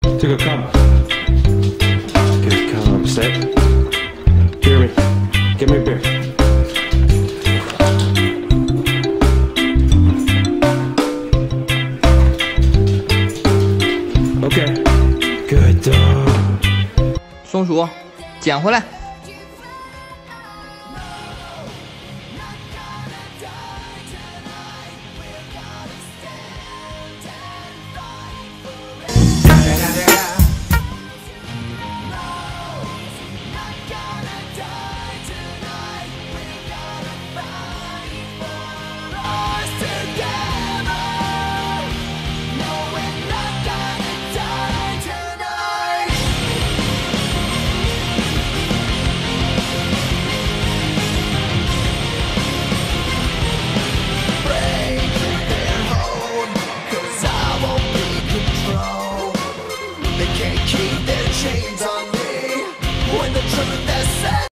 Take a calm. Get calm, set. Hear me. Give me a beer. Okay. Good dog. 松鼠，捡回来。 Keep their chains on me when the truth